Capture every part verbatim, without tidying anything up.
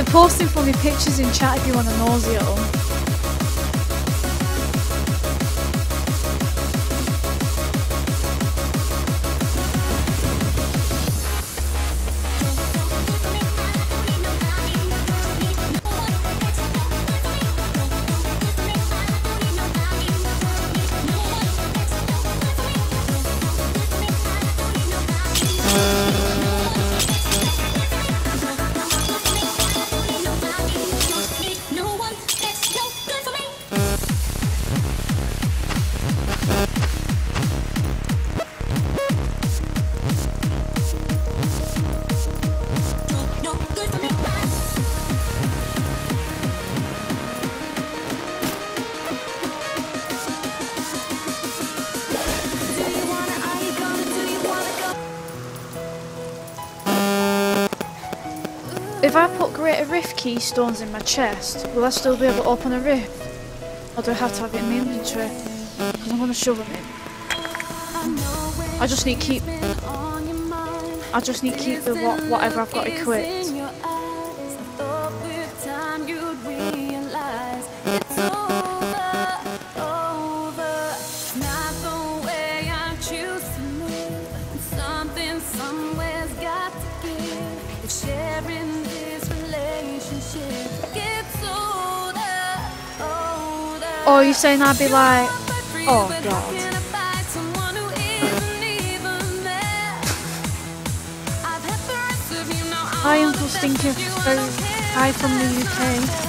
They're posting for me pictures in chat if you want to nosy at them. If I put Greater Rift keystones in my chest, will I still be able to open a rift? Or do I have to have it in my inventory? Because I'm going to shove them in. I just need to keep... I just need to keep the what, whatever I've got equipped. Oh, you're saying I'd be like, oh god. Hi Uncle Stinky, hi from the U K.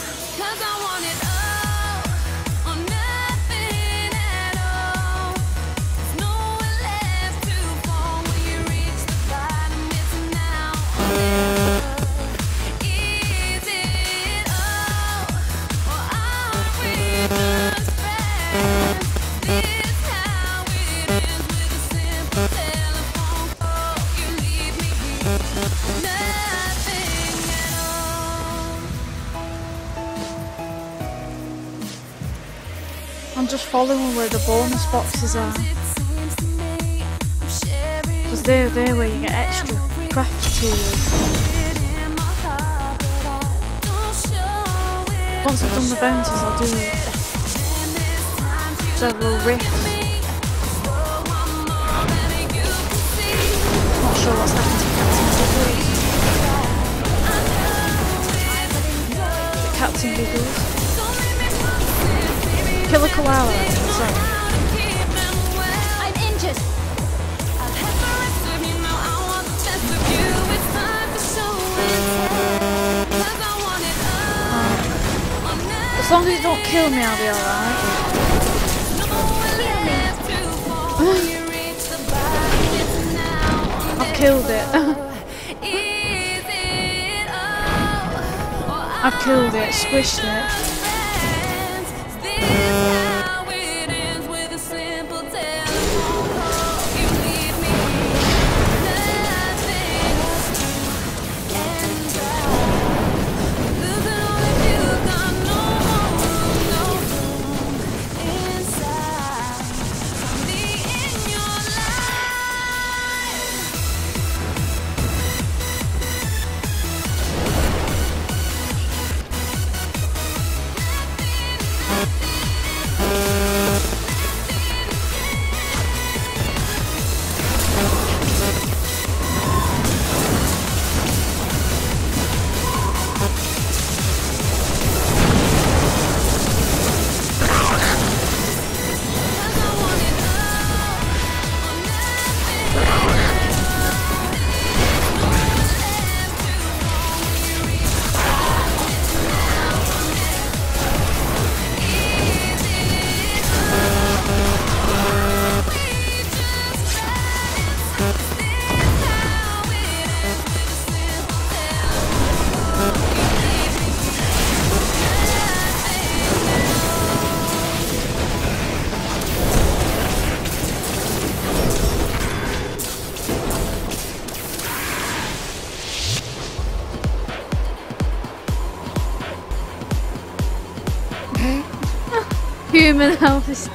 I'm just following where the bonus boxes are. Because they're, they're where you get extra craft materials. Once I've done the bounties, I'll do several rifts. Not sure what's happened to Captain Giggles. The Captain Giggles. Killer koala, sorry. I'm injured. Uh, as long as it don't kill me, I'll be alright. I've killed it. I've killed it, squished it. Human harvest.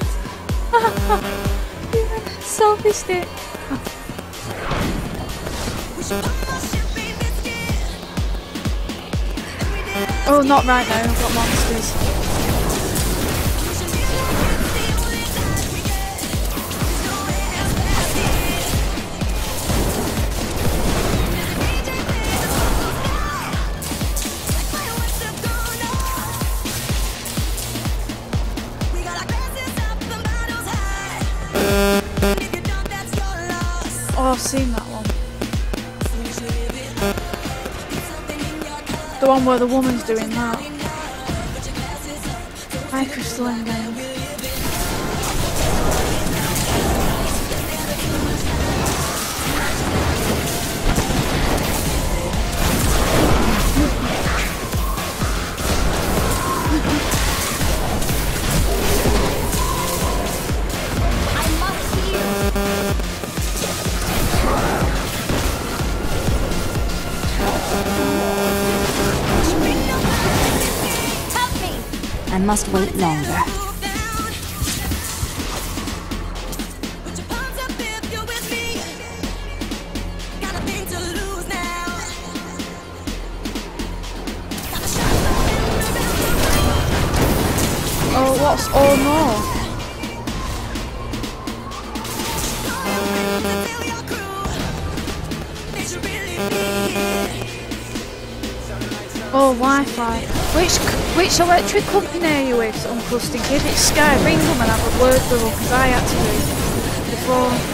Human selfie stick. Oh, not right now, I've got monsters. Oh, I've seen that one. The one where the woman's doing that. Hi, Crystalline game. I must wait longer. Oh, what's... oh no! Oh, Wi-Fi. Which which electric company are you with, Uncle Stinky? If it's Sky, ring them and have a word with them, because I had to do it before.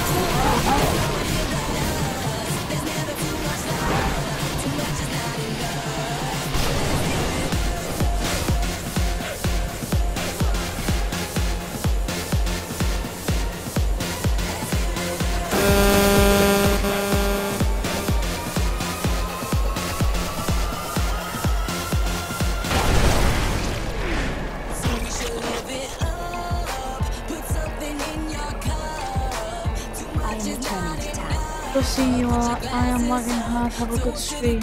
Good seeing you all. I am lagging hard. Have a good stream.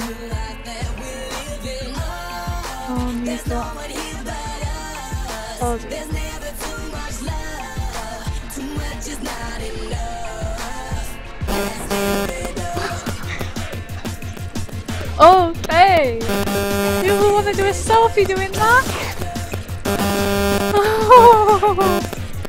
Oh, you've got... oh, dear. Oh, hey! You ever want to do a selfie doing that? Oh.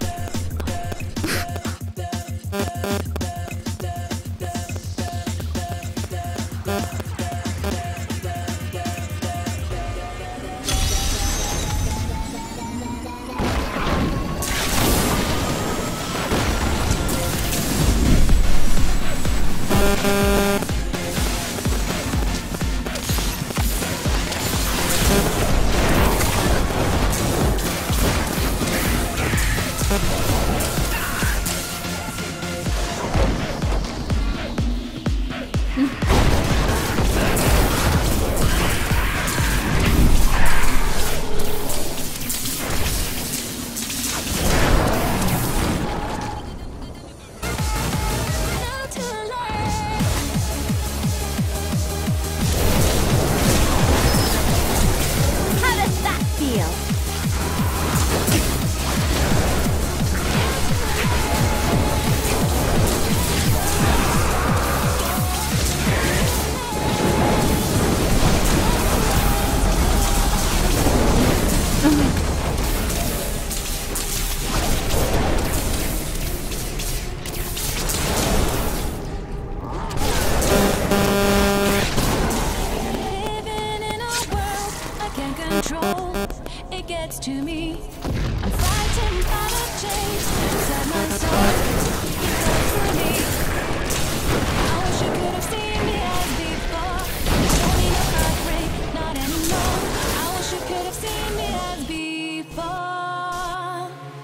It gets to me. I'm frightened by the change inside my soul. It goes for me. I wish you could have seen me as before. Don't need no heartbreak, not anymore. I wish you could have seen me as before.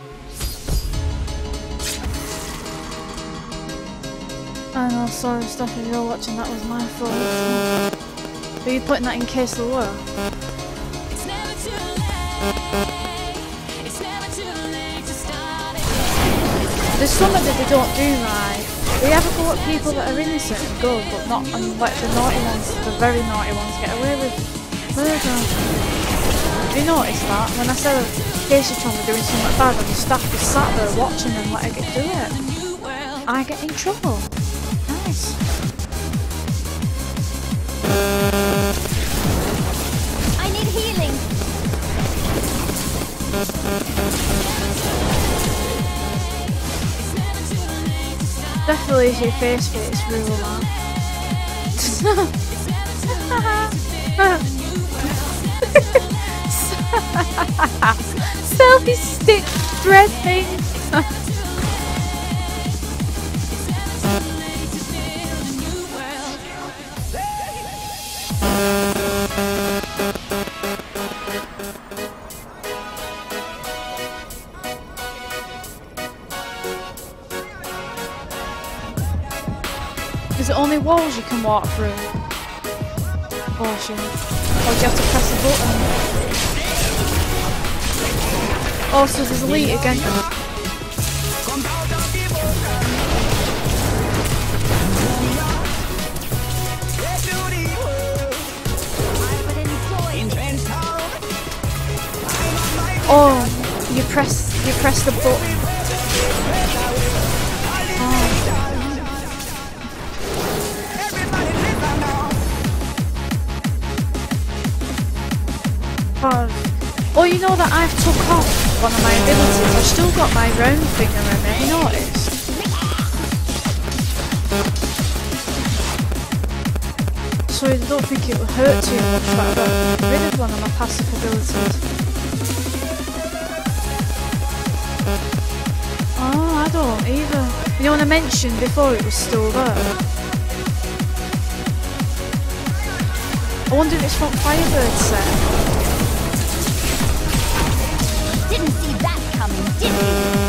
I know, sorry Steph, if you're watching, that was my fault. Were you putting that in case of the war? It's never too late. It's never too late to start again. There's something that they don't do right. They have a go at people that are innocent and good, but not and let the naughty ones, the very naughty ones, get away with murder. Have you noticed that? When I said Casey Tron were doing something bad and the staff was sat there watching and let her get do it, I get in trouble. Nice. I Especially if your face fits real man. Selfie stick thread thing. Is it only walls you can walk through? Oh shit. Or do you have to press a button? Oh, so there's elite again. Oh, you press, you press the button. Oh, you know that I've took off one of my abilities. I've still got my round finger in it, you noticed? So I don't think it will hurt too much that I got rid of one of my passive abilities. Oh, I don't either. You know when I mentioned before it was still there? I wonder if it's what Firebird said. Didn't see that coming, did you?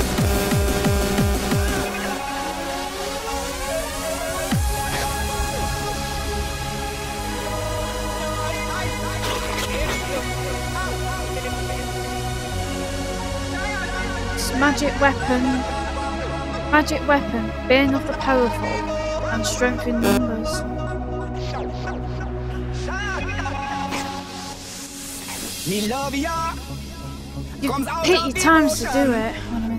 Magic weapon, magic weapon, Bane of the powerful, and strength in numbers. You pick your times to do it.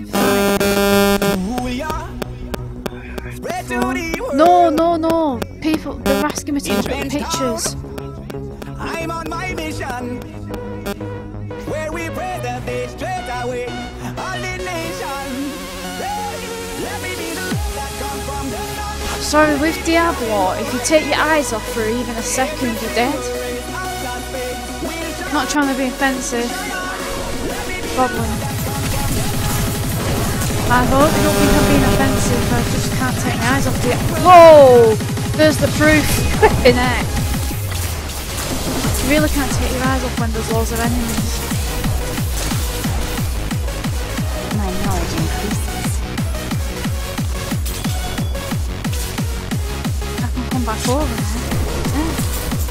Oh. No, no, no! People, they're asking me to look at the pictures. I'm on my mission, where we pray that they straight away. Sorry, with Diablo, if you take your eyes off for even a second, you're dead. Not trying to be offensive. Problem. I hope you don't think I'm being offensive, I just can't take my eyes off Diablo. Whoa! There's the proof. Flipping heck. You really can't take your eyes off when there's loads of enemies. My knowledge increases. I can come back over there. Yeah.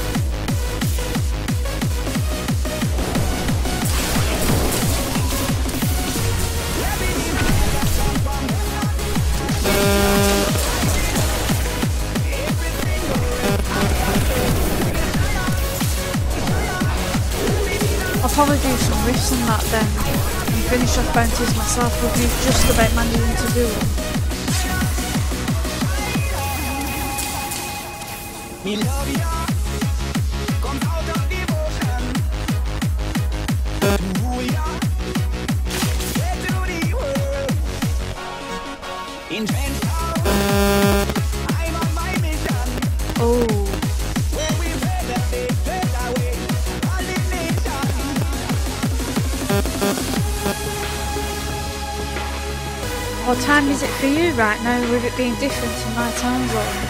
I'll probably do some riffs on that then and finish off Bounties myself with me just about managing to do it. Oh. What time is it for you right now with it being different in my time zone?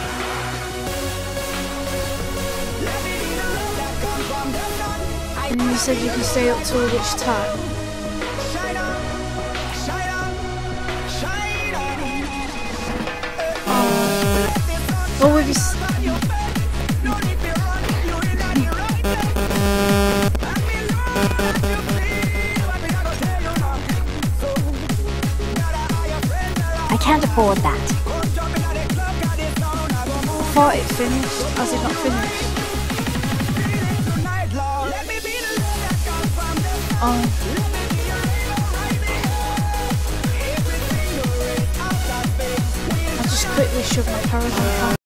And you said you can stay up till which time? Oh. Well, with your... I can't afford that. I thought it finished. Has it not finished? Oh. I just quickly shoved my paragon